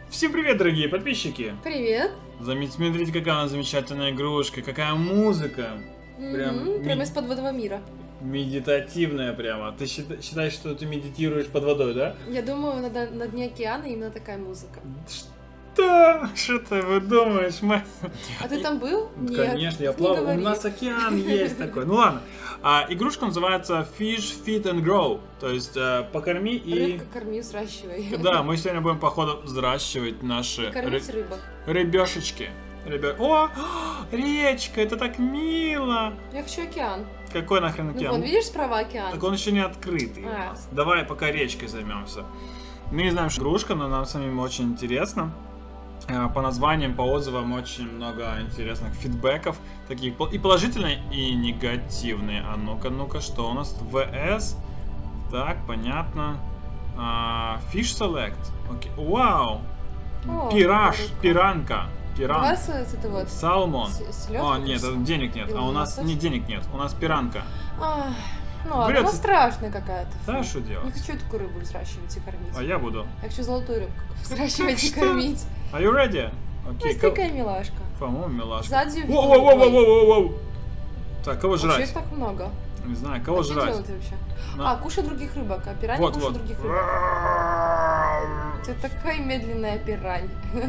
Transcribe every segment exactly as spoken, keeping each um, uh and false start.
Всем привет, дорогие подписчики! Привет! Смотрите, какая у нас замечательная игрушка, какая музыка! Mm-hmm. Прям, прям ми... из подводного мира. Медитативная прямо. Ты считаешь, что ты медитируешь под водой, да? Я думаю, на, на дне океана именно такая музыка. Что? Что ты выдумаешь, мать? А ты там был? Нет. Конечно, я плавал. У нас океан есть такой. Ну ладно. А, игрушка называется Fish, Feed and Grow. То есть э, покорми и... Рыбка, корми, взращивай. Да, мы сегодня будем, походу, взращивать наши... Кормить ры... рыбок. Рыбешечки. Ребят... О, речка, это так мило. Я хочу океан. Какой нахрен океан? Ну вон, видишь справа океан? Так он еще не открытый а. у нас. Давай пока речкой займемся. Мы не знаем, что игрушка, но нам самим очень интересно. По названиям, по отзывам очень много интересных фидбэков. Таких и положительные, и негативные. А ну-ка, ну-ка, что у нас? ВС. Так, понятно. А, Fish Select. Окей. Вау! О, Пираж, прикольно. пиранка. Пиранка. Это вот Салмон. О, нет, с... денег нет. А у нас не денег нет. У нас пиранка. А, ну ладно, она страшная какая-то. Да, что делать? Не хочу такую рыбу взращивать и кормить. А я буду. Я хочу золотую рыбку взращивать и кормить. Are you ready? Okay, ну, такая милашка. По-моему, милашка. Сзади Воу-воу-воу-воу-воу-воу. Так, кого жрать? Почему их так много? Не знаю, кого а жрать? Что делать вообще? На... А, кушай других рыбок, а пираньи вот, кушай вот. других рыбок. Это такая медленная пиранья.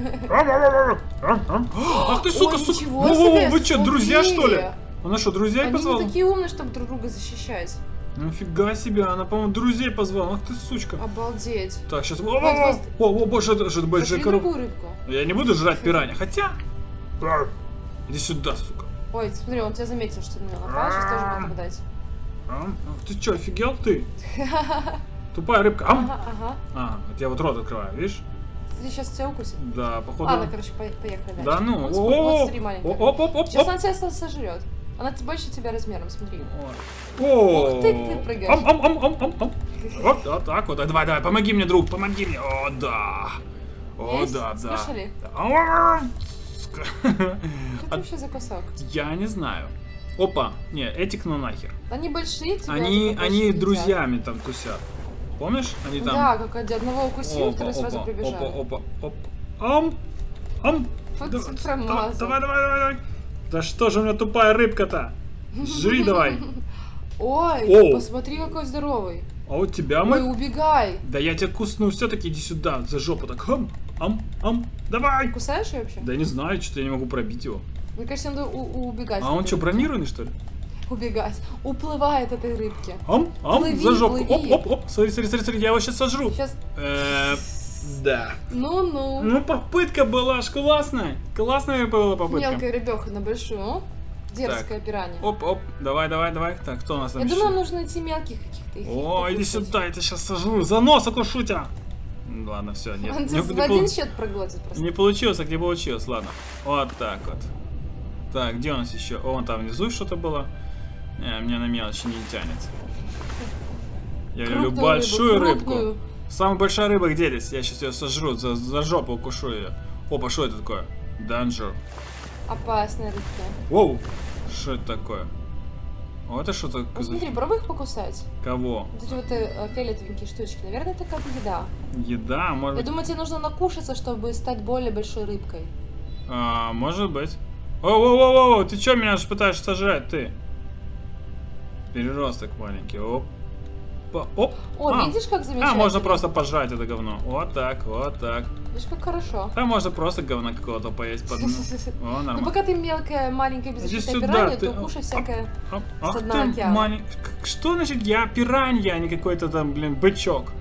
Ах ты, сука, Ой, сука! ничего себе, Вы что, друзья, что ли? смотри. Она что, друзей Они позвала? не такие умные, чтобы друг друга защищать. Нифига себе, она, по-моему, друзей позвала. Ах ты, сучка. Обалдеть. Так, сейчас... Вот, О, вот. о, боже, это же большая Пошли коробка. другую рыбку. Я не буду жрать пиранья, хотя... Иди сюда, сука. Ой, смотри, он тебя заметил, что ты на него напал, сейчас тоже будет нападать. А? Ты что, офигел ты? Тупая рыбка. Ам. Ага, ага. А, вот я вот рот открываю, видишь? Смотри, сейчас тебя укусит. Да, походу... Ладно, короче, по поехали дальше. Да ну, Вот, о, вот, смотри, маленькая. оп, оп, оп, Сейчас оп. она тебя сожрет. Она больше тебя размером, смотри. О, Ух ты, ты прыгаешь. Ам, ам, ам, ам, ам, ам. Вот, вот так вот. Давай, давай, помоги мне, друг, помоги мне. О, да. О, Есть? да, да. Слышали? Что это вообще за кусок? Я не знаю. Опа, не, этих ну нахер. Они большие, тебя Они, типа, они больше друзьями там тусят. Помнишь? Они там... Да, как одного укусил, опа, второй сразу опа, прибежал. опа, опа, опа. Ам, ам. Вот Да, промазал. давай, давай, давай, давай. Да что же у меня тупая рыбка-то? Жри давай. Ой, Оу. посмотри, какой здоровый. А у тебя Ой, мы... убегай. Да я тебя кусну, все-таки иди сюда, за жопу так. Ам, ам, ам, давай. Кусаешь ее вообще? Да я не знаю, что-то я не могу пробить его. Мне кажется, надо убегать. А он что, бронированный, что ли? Убегать. Уплывает этой рыбки. Ам, ам, Плыви, за жопу. плыви. Оп, оп, оп. Смотри, смотри, смотри, смотри, я его сейчас сожру. Сейчас. Э, да. Ну-ну. Ну, попытка была ж классная. Классная была попытка. Мелкая рыбеха на большую. Дерзкая пиранья. Оп, оп, давай, давай, давай. Так, кто у нас там Я еще? думаю, нужно найти мелких каких-то. их О, иди покусать. сюда, я тебя сейчас сожру. За нос укушу тебя. Ладно, все, нет. Он Не, тебя не в один пол- счет проглотит просто. не получилось, так не получилось, ладно. Вот так вот. Так, где у нас еще? О, вон там внизу что-то было. Не, мне на мелочи не тянет. Я люблю Крупную большую рыбу, рыбку. крупную. Самая большая рыба где здесь? Я сейчас ее сожру, за, за жопу укушу ее. Опа, что это такое? Данжер. Опасная рыбка. Воу, что это такое? О, это что-то... Ну, смотри, пробуй их покусать. Кого? Вот эти вот э, фиолетовенькие штучки. Наверное, это какая-то еда. Еда, может Я быть... думаю, тебе нужно накушаться, чтобы стать более большой рыбкой. А, может быть. О-о-о-о, ты что меня же пытаешься сожрать, ты? Переросток маленький, оп. Оп. О, а. видишь, как замечательно? А, можно просто пожрать это говно. Вот так, вот так. Видишь, как хорошо. А можно просто говна какого-то поесть под... О, Ну, нормально. пока ты мелкая, маленькая, Иди беззащитная сюда, пиранья, ты- то кушай всякое Ах, с ах дна ты океана. малень- К- Что значит я пиранья, а не какой-то там, блин, бычок?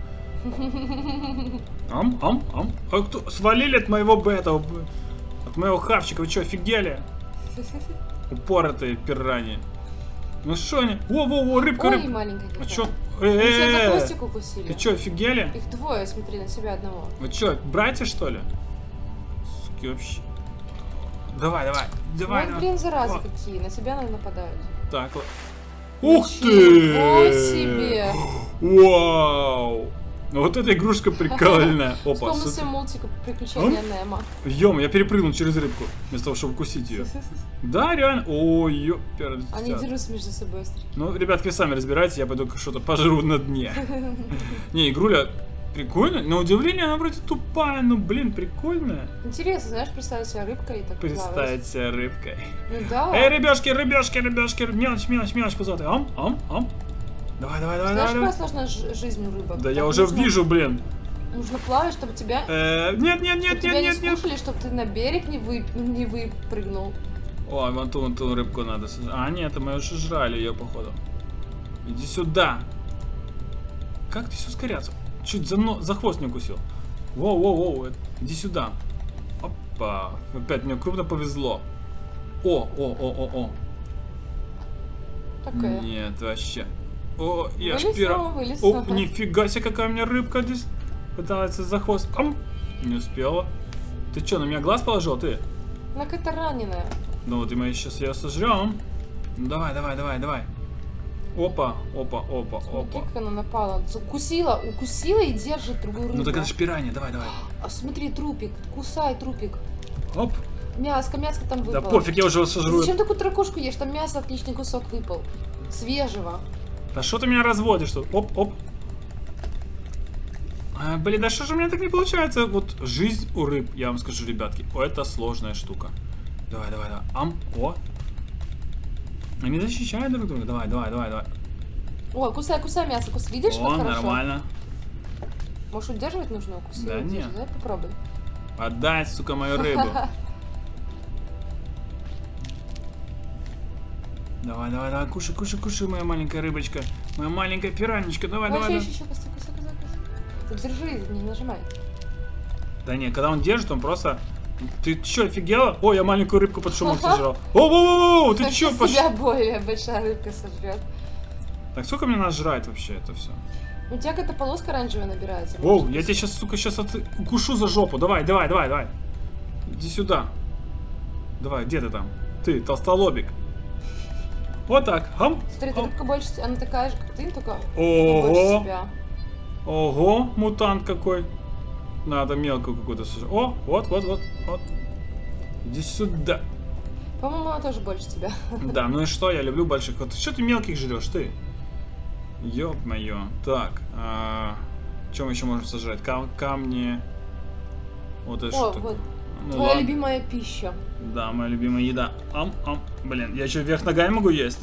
Ам, ам, ам. А кто? Свалили от моего б- этого, б- от моего хавчика. Вы что, офигели? Упоротые пираньи. Ну что они? Во-во-во, рыбка, Ой, рыбка. маленькая А какая. чё? Они тебя за Э-э-э. хвостик укусили. Ты чё, офигели? Их двое, смотри, на себя одного. Вы чё, братья, что ли? Суки, вообще. Давай, давай, давай, Ой, давай. блин, заразы О, какие, на тебя наверное, нападают. Так, вот. Ух ты! Ничего себе! Вау! Ну вот эта игрушка прикольная. Опа, Вспомнился супер. мультик «Приключения Немо». Ем, я перепрыгнул через рыбку, вместо того, чтобы укусить ее. Да, реально. Ой, ёпер. Они дерутся между собой быстро. Ну, ребятки, вы сами разбирайтесь, я пойду что-то пожру на дне. Не, игруля Прикольно. На удивление, она вроде тупая, но, блин, прикольная. Интересно, знаешь, представить себя рыбкой и так Представить плавать. себя рыбкой. Ну да. Эй, рыбешки, рыбешки, рыбешки, мелочь, мелочь, мелочь, позатой. Ам, ам, ам. Давай, давай, давай, Знаешь, давай. какая сложная ж- жизнь у рыбок? Да Так я уже нужно- вижу, блин. Нужно плавать, чтобы тебя... Э, Нет, нет, чтобы нет, тебя нет, не нет, нет. скушали, чтобы ты на берег не, вы... не выпрыгнул. Ой, вон ту, вон ту рыбку надо сожрать. А, нет, мы уже жрали ее, походу. Иди сюда. Как ты все ускоряться? Чуть за, но... за хвост не укусил. Воу-воу-воу, иди сюда. Опа. Опять мне крупно повезло. О, о, о, о, о. Такая. Нет, вообще. О, я Вылез, шпира. Рома, вылез. О, Ага. нифига себе, какая у меня рыбка здесь. Пытается за хвост. Ам. Не успела. Ты что, на меня глаз положил, ты? Она какая-то раненая. Ну вот и мы сейчас ее сожрем. Ну давай, давай, давай, давай. Опа, опа, опа, Смотри, опа. как она напала. Укусила, укусила и держит другую рыбу. Ну так это ж пиранья, давай, давай. А смотри, трупик, кусай трупик. Оп. Мяско, мяско там Да выпало. пофиг, я уже его сожру. Зачем такую ракушку ешь? Там мясо, отличный кусок выпал. Свежего. Да что ты меня разводишь тут? Оп, оп. А, блин, да что же у меня так не получается? Вот жизнь у рыб, я вам скажу, ребятки, о, это сложная штука. Давай, давай, давай. Ам, о. Они защищают друг друга. Давай, давай, давай, давай. О, кусай, кусай мясо, кус. Видишь, О, как хорошо? нормально. Может, удерживать нужно укус? Да Или нет. удерживать? Давай попробуй. Отдай, сука, мою рыбу. Давай, давай, давай, кушай, кушай, кушай, моя маленькая рыбочка. Моя маленькая пиранечка. Давай, Давай, давай. еще, еще, еще, кусай, кусай, кусай, кусай. Так держи, не нажимай. Да не, когда он держит, он просто... Ты чё, офигела? О, я маленькую рыбку под шумок сожрал. О-о-о-о, ты чё, пош... Себя более большая рыбка сожрет. Так, сколько мне надо жрать вообще это все? У тебя какая-то полоска оранжевая набирается. Воу, может я быть. тебя сейчас, сука, сейчас от... укушу за жопу. Давай, давай, давай, давай. Иди сюда. Давай, где ты там? Ты, толстолобик. Вот так. Хам. Смотри, эта Хам. рыбка больше, она такая же, как ты, только Ого. больше себя. Ого, мутант какой. Надо мелкую какую-то сожрать. О, вот, вот, вот, вот. Иди сюда. По-моему, она тоже больше тебя. Да, ну и что, я люблю больших. Вот что ты мелких жрешь, ты? Ёб-моё. Так, а... что мы еще можем сожрать? Кам камни. Вот это О, что такое? вот. Ну, Твоя ладно. любимая пища. Да, моя любимая еда. Ам, ам. Блин, я что, вверх ногами могу есть?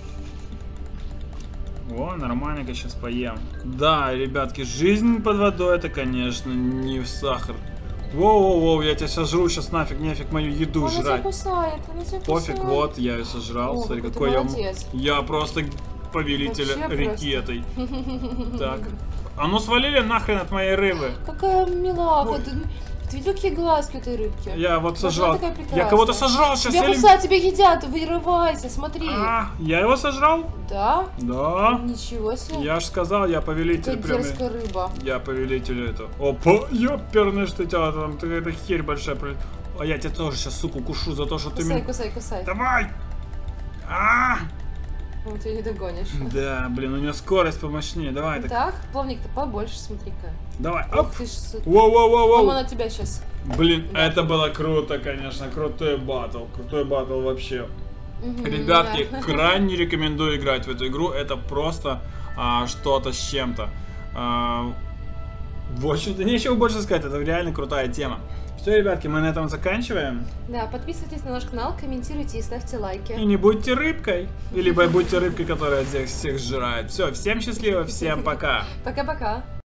О, нормальненько сейчас поем. Да, ребятки, жизнь под водой это, конечно, не в сахар. Воу-воу-воу, я тебя сожру сейчас нафиг, нефиг мою еду Она тебя жрать. кусает, она тебя Пофиг, кусает. вот, я ее сожрал. О, Смотри, какой ты какой я... м- молодец. Я просто повелитель Вообще реки просто. этой. Так. А ну свалили нахрен от моей рыбы. Какая милака. Ой. Ты, ты видел, какие глазки у этой рыбки? Я вот Вот сожрал. она такая Я прекрасная. кого-то сожрал сейчас. Тебя я ли- кусают, тебя едят, вырывайся, смотри. А, я его сожрал? Да? Да. Ничего себе. Я ж сказал, я повелитель Какая прям. дерзкая рыба. Я повелитель этого. Опа, ёперный, что тебя там, какая-то херь большая. про- А я тебя тоже сейчас, сука, укушу за то, что ты Кусай, меня... кусай, кусай. Давай! А! Ну, тебя не догонишь. Да, блин, у него скорость помощнее. Давай, так. Так, плавник-то побольше, смотри-ка. Давай, оп! Ух ты ж, с- Воу-воу-воу-воу! Мама на тебя сейчас. Блин, Да. это было круто, конечно. Крутой батл. Крутой батл вообще. Ребятки, крайне рекомендую играть в эту игру. Это просто а, что-то с чем-то. А, в общем-то, нечего больше сказать. Это реально крутая тема. Все, ребятки, мы на этом заканчиваем. Да, подписывайтесь на наш канал, комментируйте и ставьте И лайки. не будьте рыбкой. Или будьте рыбкой, которая всех всех сжирает. Все, всем счастливо, всем пока. Пока-пока.